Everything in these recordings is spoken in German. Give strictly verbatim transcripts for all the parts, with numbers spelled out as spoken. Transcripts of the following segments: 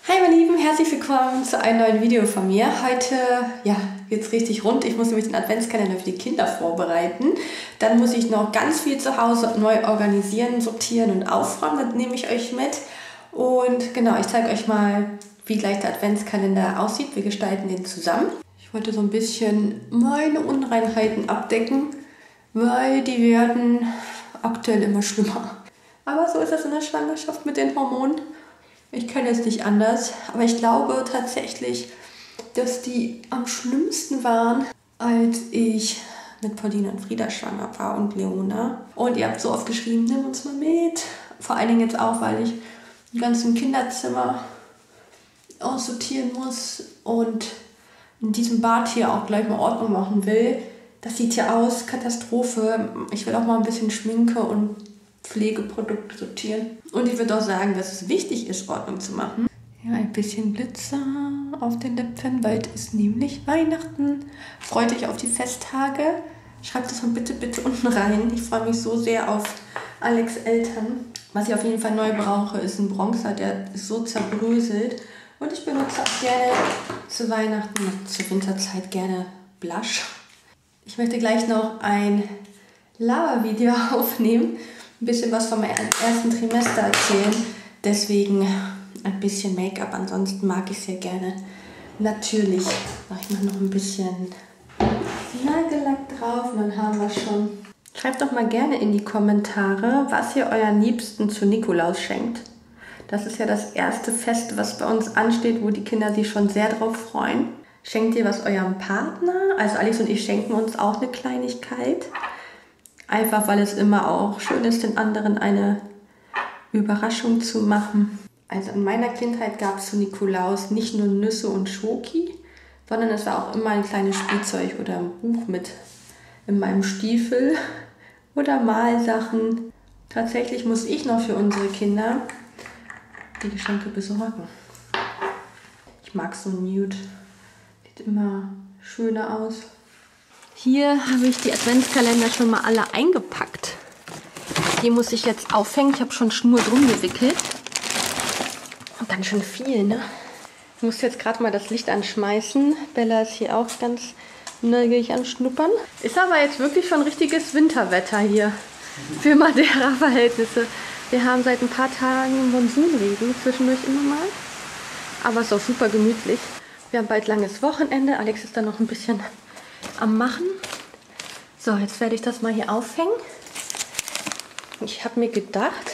Hi meine Lieben, herzlich willkommen zu einem neuen Video von mir. Heute ja, geht's richtig rund. Ich muss nämlich den Adventskalender für die Kinder vorbereiten. Dann muss ich noch ganz viel zu Hause neu organisieren, sortieren und aufräumen. Das nehme ich euch mit. Und genau, ich zeige euch mal, wie gleich der Adventskalender aussieht. Wir gestalten den zusammen. Ich wollte so ein bisschen meine Unreinheiten abdecken, weil die werden aktuell immer schlimmer. Aber so ist das in der Schwangerschaft mit den Hormonen. Ich kenne es nicht anders, aber ich glaube tatsächlich, dass die am schlimmsten waren, als ich mit Pauline und Frieda schwanger war und Leona. Und ihr habt so oft geschrieben, nimm uns mal mit. Vor allen Dingen jetzt auch, weil ich im ganzen Kinderzimmer aussortieren muss und in diesem Bad hier auch gleich mal Ordnung machen will. Das sieht hier aus, Katastrophe. Ich will auch mal ein bisschen Schminke und Pflegeprodukte sortieren. Und ich würde auch sagen, dass es wichtig ist, Ordnung zu machen. Ja, ein bisschen Glitzer auf den Lippen. Bald ist nämlich Weihnachten. Freut euch auf die Festtage. Schreibt es mal bitte, bitte unten rein. Ich freue mich so sehr auf Alex' Eltern. Was ich auf jeden Fall neu brauche, ist ein Bronzer. Der ist so zerbröselt. Und ich benutze auch gerne zu Weihnachten, zur Winterzeit gerne Blush. Ich möchte gleich noch ein Lava-Video aufnehmen. Ein bisschen was von meinem ersten Trimester erzählen. Deswegen ein bisschen Make-up. Ansonsten mag ich sehr gerne. Natürlich mache ich noch ein bisschen Nagellack drauf und dann haben wir schon. Schreibt doch mal gerne in die Kommentare, was ihr euren Liebsten zu Nikolaus schenkt. Das ist ja das erste Fest, was bei uns ansteht, wo die Kinder sich schon sehr drauf freuen. Schenkt ihr was eurem Partner? Also Alex und ich schenken uns auch eine Kleinigkeit. Einfach, weil es immer auch schön ist, den anderen eine Überraschung zu machen. Also in meiner Kindheit gab es zu Nikolaus nicht nur Nüsse und Schoki, sondern es war auch immer ein kleines Spielzeug oder ein Buch mit in meinem Stiefel oder Malsachen. Tatsächlich muss ich noch für unsere Kinder die Geschenke besorgen. Ich mag so Nude. Sieht immer schöner aus. Hier habe ich die Adventskalender schon mal alle eingepackt. Die muss ich jetzt aufhängen. Ich habe schon Schnur drum gewickelt. Und ganz schön viel, ne? Ich muss jetzt gerade mal das Licht anschmeißen. Bella ist hier auch ganz neugierig am Schnuppern. Ist aber jetzt wirklich schon richtiges Winterwetter hier. Für Madeira-Verhältnisse. Wir haben seit ein paar Tagen Monsunregen, zwischendurch immer mal. Aber es ist auch super gemütlich. Wir haben bald langes Wochenende. Alex ist dann noch ein bisschen am Machen. So, jetzt werde ich das mal hier aufhängen. Ich habe mir gedacht,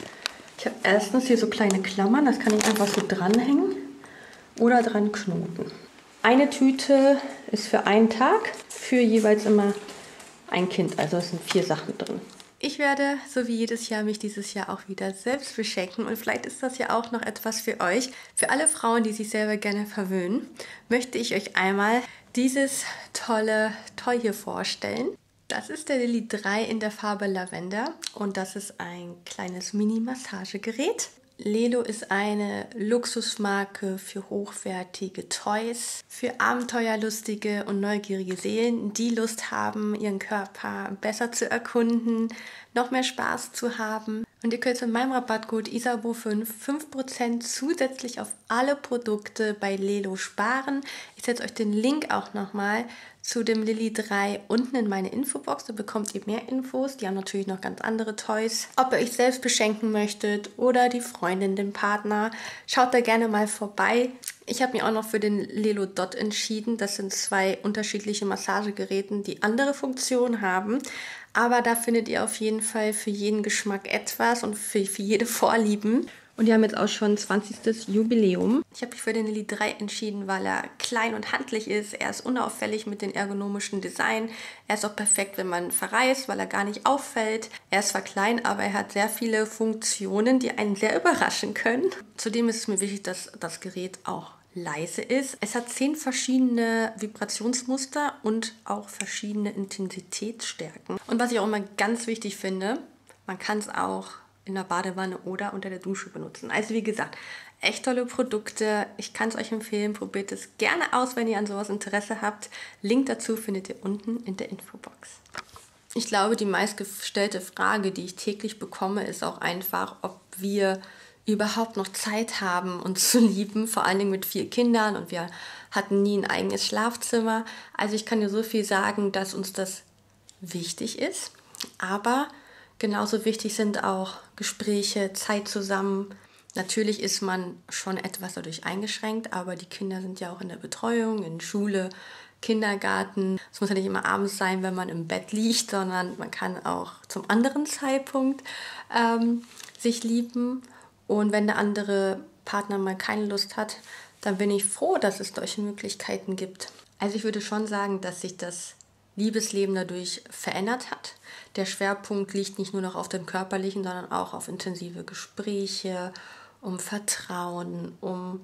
ich habe erstens hier so kleine Klammern, das kann ich einfach so dranhängen oder dran knoten. Eine Tüte ist für einen Tag, für jeweils immer ein Kind, also es sind vier Sachen drin. Ich werde, so wie jedes Jahr, mich dieses Jahr auch wieder selbst beschenken und vielleicht ist das ja auch noch etwas für euch. Für alle Frauen, die sich selber gerne verwöhnen, möchte ich euch einmal dieses tolle Toy hier vorstellen. Das ist der Lily drei in der Farbe Lavender und das ist ein kleines Mini-Massagegerät. Lelo ist eine Luxusmarke für hochwertige Toys, für abenteuerlustige und neugierige Seelen, die Lust haben, ihren Körper besser zu erkunden, noch mehr Spaß zu haben. Und ihr könnt mit meinem Rabattcode Isabeau fünf fünf Prozent zusätzlich auf alle Produkte bei Lelo sparen. Ich setze euch den Link auch nochmal zu dem Lily drei unten in meine Infobox. Da bekommt ihr mehr Infos. Die haben natürlich noch ganz andere Toys. Ob ihr euch selbst beschenken möchtet oder die Freundin, den Partner, schaut da gerne mal vorbei. Ich habe mich auch noch für den Lelo Dot entschieden. Das sind zwei unterschiedliche Massagegeräte, die andere Funktionen haben. Aber da findet ihr auf jeden Fall für jeden Geschmack etwas und für, für jede Vorlieben. Und die haben jetzt auch schon zwanzigstes Jubiläum. Ich habe mich für den Lily drei entschieden, weil er klein und handlich ist. Er ist unauffällig mit dem ergonomischen Design. Er ist auch perfekt, wenn man verreist, weil er gar nicht auffällt. Er ist zwar klein, aber er hat sehr viele Funktionen, die einen sehr überraschen können. Zudem ist es mir wichtig, dass das Gerät auch leise ist. Es hat zehn verschiedene Vibrationsmuster und auch verschiedene Intensitätsstärken. Und was ich auch immer ganz wichtig finde, man kann es auch in der Badewanne oder unter der Dusche benutzen. Also wie gesagt, echt tolle Produkte. Ich kann es euch empfehlen. Probiert es gerne aus, wenn ihr an sowas Interesse habt. Link dazu findet ihr unten in der Infobox. Ich glaube, die meistgestellte Frage, die ich täglich bekomme, ist auch einfach, ob wir überhaupt noch Zeit haben, uns zu lieben, vor allen Dingen mit vier Kindern, und wir hatten nie ein eigenes Schlafzimmer. Also ich kann dir so viel sagen, dass uns das wichtig ist, aber genauso wichtig sind auch Gespräche, Zeit zusammen. Natürlich ist man schon etwas dadurch eingeschränkt, aber die Kinder sind ja auch in der Betreuung, in Schule, Kindergarten. Es muss ja nicht immer abends sein, wenn man im Bett liegt, sondern man kann auch zum anderen Zeitpunkt ähm, sich lieben. Und wenn der andere Partner mal keine Lust hat, dann bin ich froh, dass es solche Möglichkeiten gibt. Also ich würde schon sagen, dass sich das Liebesleben dadurch verändert hat. Der Schwerpunkt liegt nicht nur noch auf dem Körperlichen, sondern auch auf intensive Gespräche, um Vertrauen, um,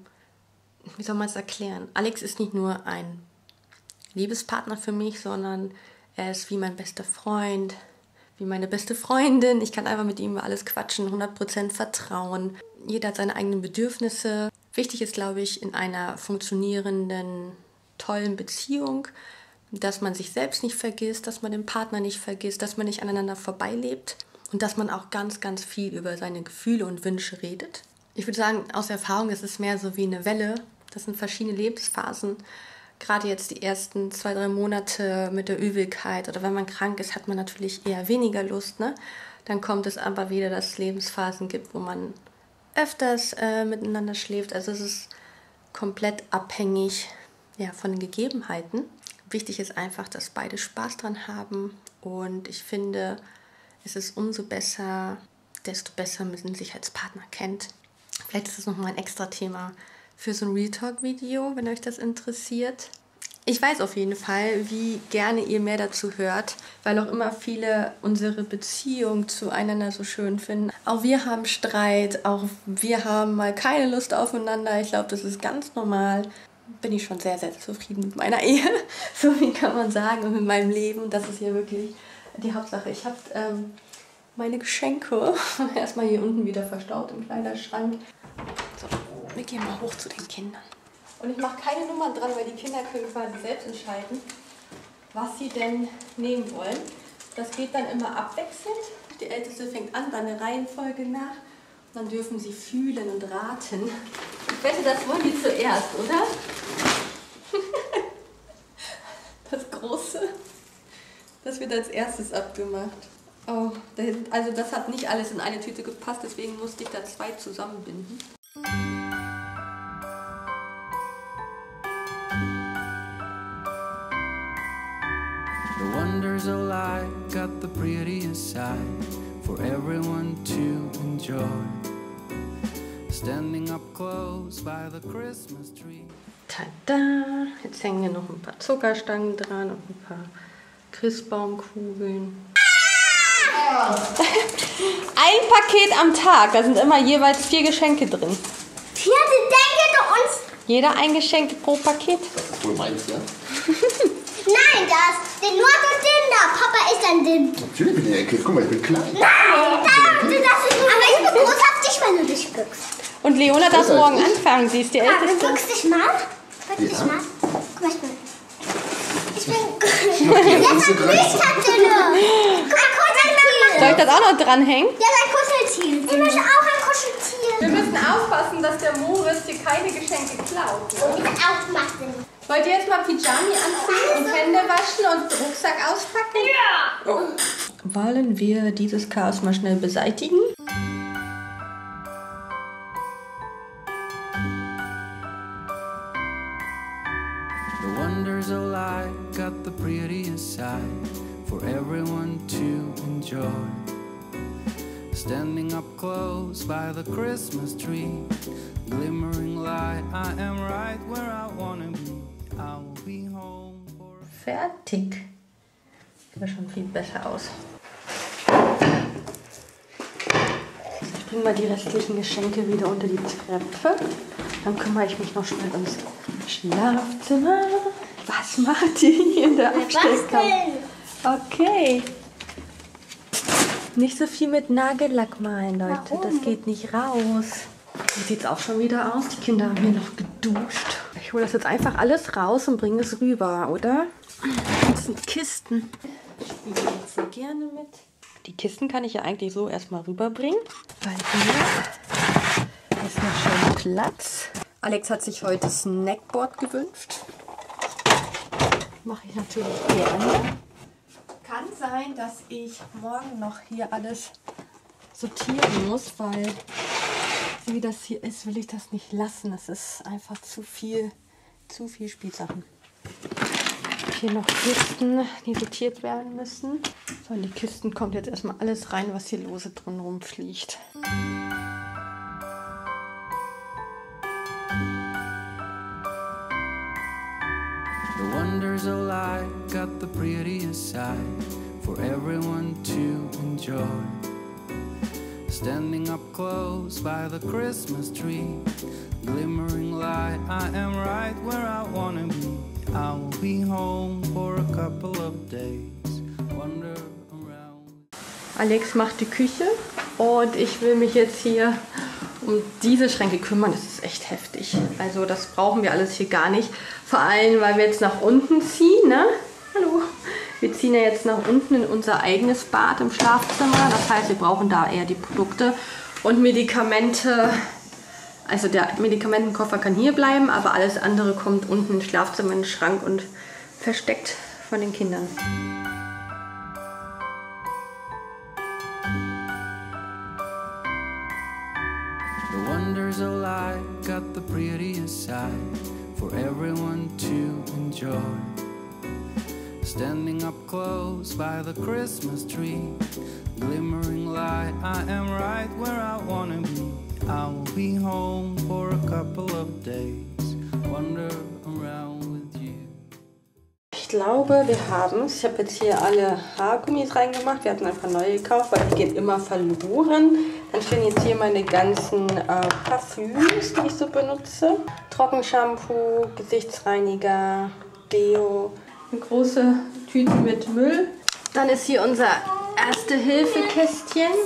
wie soll man es erklären? Alex ist nicht nur ein Liebespartner für mich, sondern er ist wie mein bester Freund, wie meine beste Freundin. Ich kann einfach mit ihm über alles quatschen, hundert Prozent vertrauen. Jeder hat seine eigenen Bedürfnisse. Wichtig ist, glaube ich, in einer funktionierenden, tollen Beziehung, dass man sich selbst nicht vergisst, dass man den Partner nicht vergisst, dass man nicht aneinander vorbeilebt und dass man auch ganz, ganz viel über seine Gefühle und Wünsche redet. Ich würde sagen, aus Erfahrung ist es mehr so wie eine Welle. Das sind verschiedene Lebensphasen. Gerade jetzt die ersten zwei, drei Monate mit der Übelkeit oder wenn man krank ist, hat man natürlich eher weniger Lust. Ne? Dann kommt es aber wieder, dass es Lebensphasen gibt, wo man öfters äh, miteinander schläft. Also es ist komplett abhängig, ja, von den Gegebenheiten. Wichtig ist einfach, dass beide Spaß dran haben, und ich finde, es ist umso besser, desto besser man sich als Partner kennt. Vielleicht ist das nochmal ein extra Thema für so ein Real Talk-Video, wenn euch das interessiert. Ich weiß auf jeden Fall, wie gerne ihr mehr dazu hört, weil auch immer viele unsere Beziehung zueinander so schön finden. Auch wir haben Streit, auch wir haben mal keine Lust aufeinander. Ich glaube, das ist ganz normal. Bin ich schon sehr, sehr zufrieden mit meiner Ehe, so wie kann man sagen, und mit meinem Leben. Das ist hier wirklich die Hauptsache. Ich habe ähm, meine Geschenke erstmal hier unten wieder verstaut im Kleiderschrank. So, wir gehen mal hoch zu den Kindern. Und ich mache keine Nummern dran, weil die Kinder können quasi selbst entscheiden, was sie denn nehmen wollen. Das geht dann immer abwechselnd. Die Älteste fängt an, dann eine Reihenfolge nach. Dann dürfen sie fühlen und raten. Ich wette, das wollen die zuerst, oder? Das Große, das wird als erstes abgemacht. Oh, also das hat nicht alles in eine Tüte gepasst, deswegen musste ich da zwei zusammenbinden. The wonders of life got the prettiest side for everyone to enjoy. Standing up close by the Christmas tree. Tada! Jetzt hängen hier noch ein paar Zuckerstangen dran und ein paar Christbaumkugeln. Ein Paket am Tag, da sind immer jeweils vier Geschenke drin. Vier Geschenke uns? Jeder ein Geschenk pro Paket. Das ist wohl meins, ja? Nein, das den nur für Kinder. Papa ist ein Kind. Natürlich bin ich ein Kind. Guck mal, ich bin klein. Nein, das, das ist aber ich bin großartig, wenn du dich bückst. Und Leona darf morgen anfangen, sie ist die Papa, Älteste. bückst dich mal. Bückst dich Ja. mal. Guck mal, ich bin... Ich bin... Jetzt Jetzt ein Kuscheltier. Ein Kuscheltier. Soll ich das auch noch dranhängen? Ja, ein Kuscheltier. Ich möchte auch ein Kuscheltier. Wir müssen aufpassen, dass der Moritz hier keine Geschenke klaut. Und ich will aufmachen. Wollt ihr jetzt mal Pyjami anziehen und Hände waschen und Rucksack auspacken? Ja. Oh. Wollen wir dieses Chaos mal schnell beseitigen? The wonders of life got the prettiest side for everyone to enjoy. Standing up close by the Christmas tree, glimmering light, I am right where I wanna be. I will be home for a... Fertig. Sieht ja schon viel besser aus. Ich bringe mal die restlichen Geschenke wieder unter die Treppe. Dann kümmere ich mich noch schnell ums Schlafzimmer. Was macht ihr hier in der Abstellkammer? Okay. Nicht so viel mit Nagellack malen, Leute. Warum? Das geht nicht raus. Hier sieht es auch schon wieder aus. Die Kinder haben hier noch geduscht. Ich hole das jetzt einfach alles raus und bringe es rüber, oder? Das sind Kisten. Ich spiele jetzt sehr gerne mit. Die Kisten kann ich ja eigentlich so erstmal rüberbringen. Weil hier ist noch schön Platz. Alex hat sich heute Snackboard gewünscht. Mache ich natürlich gerne. Kann sein, dass ich morgen noch hier alles sortieren muss, weil so wie das hier ist, will ich das nicht lassen. Das ist einfach zu viel, zu viel Spielsachen. Hier noch Kisten, die sortiert werden müssen. So, in die Kisten kommt jetzt erstmal alles rein, was hier lose drin rumfliegt. The wonders of life got the prettiest side for everyone to enjoy. Standing up close by the Christmas tree, glimmering light, I am right where I wanna be. I will be home for a couple of days. Wander around. Alex macht die Küche und ich will mich jetzt hier um diese Schränke kümmern. Das ist echt heftig. Also das brauchen wir alles hier gar nicht. Vor allem, weil wir jetzt nach unten ziehen, ne? Hallo. Wir ziehen ja jetzt nach unten in unser eigenes Bad im Schlafzimmer. Das heißt, wir brauchen da eher die Produkte und Medikamente. Also der Medikamentenkoffer kann hier bleiben, aber alles andere kommt unten ins Schlafzimmer, in den Schrank und versteckt von den Kindern. The wonders of life got the prettiest side for everyone to enjoy. Standing up close by the Christmas tree, glimmering light, I am right where I wanna be. I will be home for a couple of days, wander around with you. Ich glaube, wir haben es. Ich habe jetzt hier alle Haargummis reingemacht. Wir hatten einfach neue gekauft, weil die gehen immer verloren. Dann stehen jetzt hier meine ganzen äh, Parfüms, die ich so benutze. Trockenshampoo, Gesichtsreiniger, Deo. Eine große Tüte mit Müll. Dann ist hier unser Erste-Hilfe-Kästchen.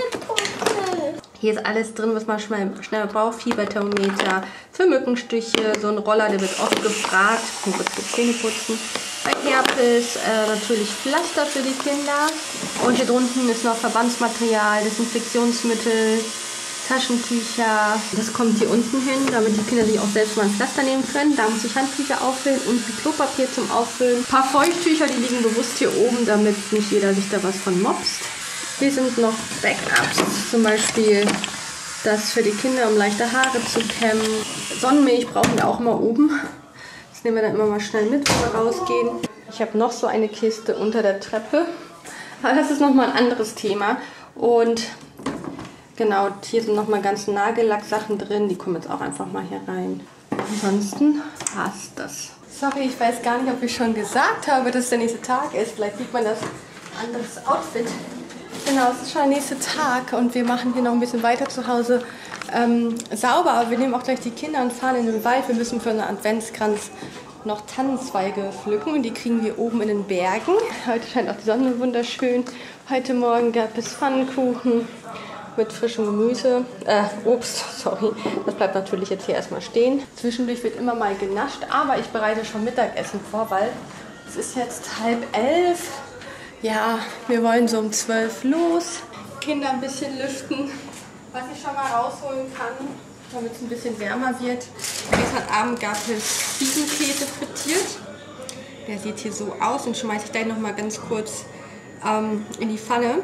Hier ist alles drin, was man schnell, schnell braucht. Fieberthermometer für Mückenstiche, so ein Roller, der wird oft gefragt. Kurz für Zähne putzen. Bei Herpes äh, natürlich Pflaster für die Kinder. Und hier drunten ist noch Verbandsmaterial, Desinfektionsmittel, Taschentücher. Das kommt hier unten hin, damit die Kinder sich auch selbst mal ein Pflaster nehmen können. Da muss ich Handtücher auffüllen und ein Klopapier zum Auffüllen. Ein paar Feuchttücher, die liegen bewusst hier oben, damit nicht jeder sich da was von mopst. Hier sind noch Backups, zum Beispiel das für die Kinder, um leichte Haare zu kämmen. Sonnenmilch brauchen wir auch immer oben. Das nehmen wir dann immer mal schnell mit, wenn wir rausgehen. Ich habe noch so eine Kiste unter der Treppe. Aber das ist nochmal ein anderes Thema. Und genau, hier sind nochmal ganz Nagellacksachen drin. Die kommen jetzt auch einfach mal hier rein. Ansonsten passt das. Sorry, ich weiß gar nicht, ob ich schon gesagt habe, dass der nächste Tag ist. Vielleicht sieht man das anderes Outfit. Genau, es ist schon der nächste Tag und wir machen hier noch ein bisschen weiter zu Hause ähm, sauber. Aber wir nehmen auch gleich die Kinder und fahren in den Wald. Wir müssen für einen Adventskranz noch Tannenzweige pflücken und die kriegen wir oben in den Bergen. Heute scheint auch die Sonne wunderschön. Heute Morgen gab es Pfannkuchen mit frischem Gemüse, äh, Obst, sorry. Das bleibt natürlich jetzt hier erstmal stehen. Zwischendurch wird immer mal genascht, aber ich bereite schon Mittagessen vor, weil es ist jetzt halb elf. Ja, wir wollen so um zwölf los. Kinder ein bisschen lüften, was ich schon mal rausholen kann, damit es ein bisschen wärmer wird. Gestern Abend gab es Ziegenkäse frittiert. Der sieht hier so aus und schmeiße ich gleich noch mal ganz kurz ähm, in die Pfanne.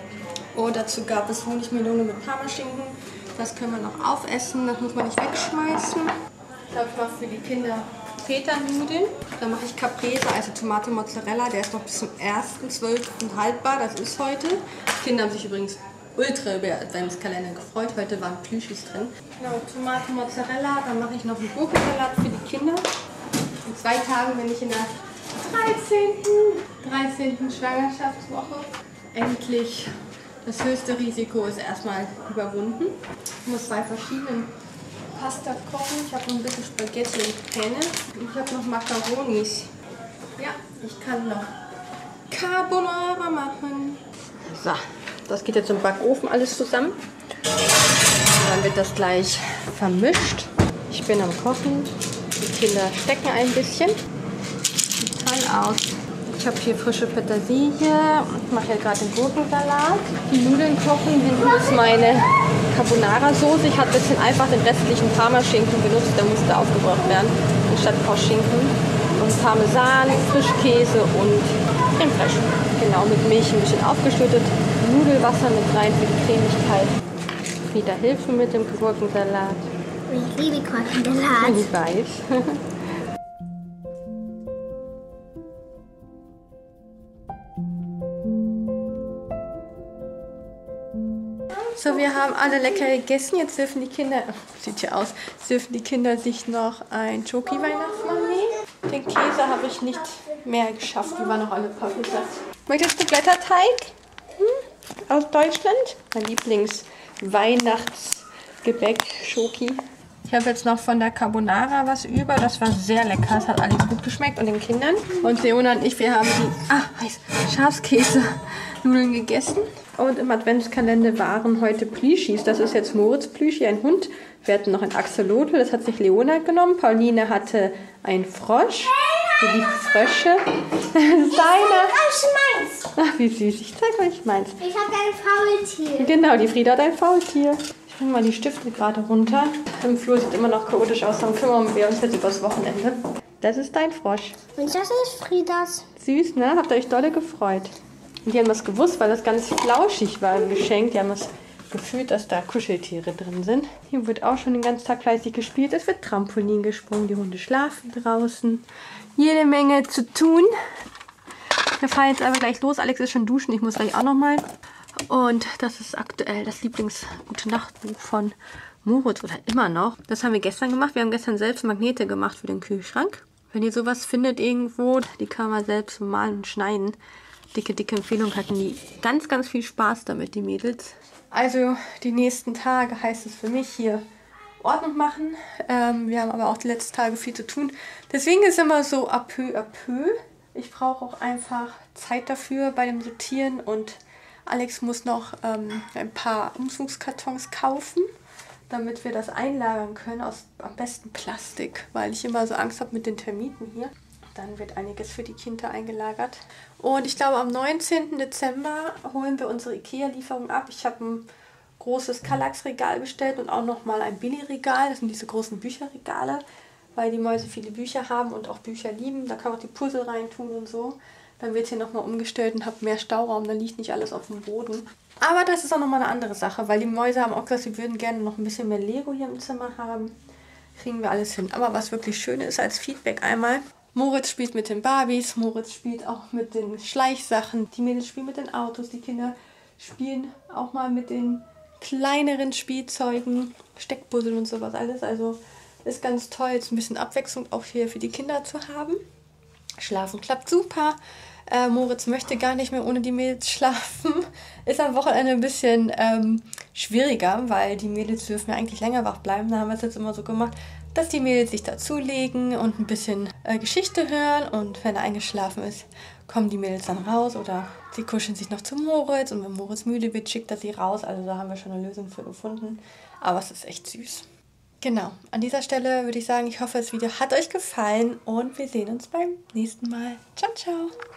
Und dazu gab es Honigmelone mit Parmaschinken. Das können wir noch aufessen, das muss man nicht wegschmeißen. Ich habe mal für die Kinder Feta-Nudeln. Dann mache ich Caprese, also Tomate Mozzarella. Der ist noch bis zum ersten zwölften haltbar, das ist heute. Die Kinder haben sich übrigens ultra über den Adventskalender gefreut. Heute waren Plüschis drin. Genau, Tomate Mozzarella. Dann mache ich noch einen Gurkensalat für die Kinder. In zwei Tagen bin ich in der dreizehnten Schwangerschaftswoche. Endlich. Das höchste Risiko ist erstmal überwunden. Ich muss zwei verschiedene Pasta kochen. Ich habe noch ein bisschen Spaghetti und Penne. Und ich habe noch Macaronis. Ja, ich kann noch Carbonara machen. So, das geht jetzt im Backofen alles zusammen. Und dann wird das gleich vermischt. Ich bin am Kochen. Die Kinder stecken ein bisschen. Sieht toll aus. Ich habe hier frische Petersilie. Ich mache hier gerade den Gurkensalat. Die Nudeln kochen. Hinten ist meine Carbonara-Soße. Ich habe ein bisschen einfach den restlichen Parmaschinken benutzt. Der musste aufgebraucht werden, anstatt Kochschinken. Und Parmesan, Frischkäse und Creme fraiche. Genau, mit Milch ein bisschen aufgeschüttet. Nudelwasser mit rein für die Cremigkeit. Frieda hilft mir mit dem Gurkensalat. Ich liebe Gurkensalat. Ich weiß. So, wir haben alle lecker gegessen. Jetzt dürfen die Kinder, oh, sieht ja aus, jetzt dürfen die Kinder sich noch ein Schoki-Weihnachtsmann nehmen. Den Käse habe ich nicht mehr geschafft. Die waren noch alle Papitas. Möchtest du Blätterteig? Hm? Aus Deutschland? Mein Lieblings-Weihnachtsgebäck, Schoki. Ich habe jetzt noch von der Carbonara was über. Das war sehr lecker. Es hat alles gut geschmeckt und den Kindern. Und Leona und ich, wir haben die ah, heiß, Schafskäse-Nudeln gegessen. Und im Adventskalender waren heute Plüschis. Das ist jetzt Moritz Plüschi, ein Hund. Wir hatten noch ein Axolotl, das hat sich Leona genommen. Pauline hatte einen Frosch. Die liebt Frösche. Das ist deine. meins. Ach, wie süß. Ich zeig euch meins. Ich habe ein Faultier. Genau, die Frieda hat ein Faultier. Ich bringe mal die Stifte gerade runter. Im Flur sieht immer noch chaotisch aus. Dann kümmern wir uns jetzt übers Wochenende. Das ist dein Frosch. Und das ist Friedas. Süß, ne? Habt ihr euch dolle gefreut. Und die haben das gewusst, weil das ganz flauschig war im Geschenk. Die haben es gefühlt, dass da Kuscheltiere drin sind. Hier wird auch schon den ganzen Tag fleißig gespielt. Es wird Trampolin gesprungen. Die Hunde schlafen draußen. Jede Menge zu tun. Wir fahren jetzt aber gleich los. Alex ist schon duschen. Ich muss gleich auch noch mal. Und das ist aktuell das Lieblings-Gute-Nacht-Buch von Moritz oder immer noch. Das haben wir gestern gemacht. Wir haben gestern selbst Magnete gemacht für den Kühlschrank. Wenn ihr sowas findet irgendwo, die kann man selbst malen und schneiden. Dicke, dicke Empfehlung, hatten die ganz, ganz viel Spaß damit, die Mädels. Also die nächsten Tage heißt es für mich hier Ordnung machen. Ähm, wir haben aber auch die letzten Tage viel zu tun. Deswegen ist es immer so à peu à peu. Ich brauche auch einfach Zeit dafür bei dem Sortieren und Alex muss noch ähm, ein paar Umzugskartons kaufen, damit wir das einlagern können aus am besten Plastik, weil ich immer so Angst habe mit den Termiten hier. Dann wird einiges für die Kinder eingelagert. Und ich glaube, am neunzehnten Dezember holen wir unsere Ikea-Lieferung ab. Ich habe ein großes Kallax-Regal bestellt und auch nochmal ein Billy-Regal. Das sind diese großen Bücherregale, weil die Mäuse viele Bücher haben und auch Bücher lieben. Da kann man auch die Puzzle reintun und so. Dann wird hier nochmal umgestellt und habe mehr Stauraum. Dann liegt nicht alles auf dem Boden. Aber das ist auch nochmal eine andere Sache, weil die Mäuse haben auch gesagt, sie würden gerne noch ein bisschen mehr Lego hier im Zimmer haben. Kriegen wir alles hin. Aber was wirklich schön ist als Feedback einmal, Moritz spielt mit den Barbies, Moritz spielt auch mit den Schleichsachen, die Mädels spielen mit den Autos, die Kinder spielen auch mal mit den kleineren Spielzeugen, Steckpuzzle und sowas alles. Also ist ganz toll, jetzt ein bisschen Abwechslung auch hier für die Kinder zu haben. Schlafen klappt super. Äh, Moritz möchte gar nicht mehr ohne die Mädels schlafen. Ist am Wochenende ein bisschen ähm, schwieriger, weil die Mädels dürfen ja eigentlich länger wach bleiben. Da haben wir es jetzt immer so gemacht, dass die Mädels sich dazulegen und ein bisschen äh, Geschichte hören. Und wenn er eingeschlafen ist, kommen die Mädels dann raus oder sie kuscheln sich noch zu Moritz. Und wenn Moritz müde wird, schickt er sie raus. Also da haben wir schon eine Lösung für gefunden. Aber es ist echt süß. Genau, an dieser Stelle würde ich sagen, ich hoffe, das Video hat euch gefallen und wir sehen uns beim nächsten Mal. Ciao, ciao!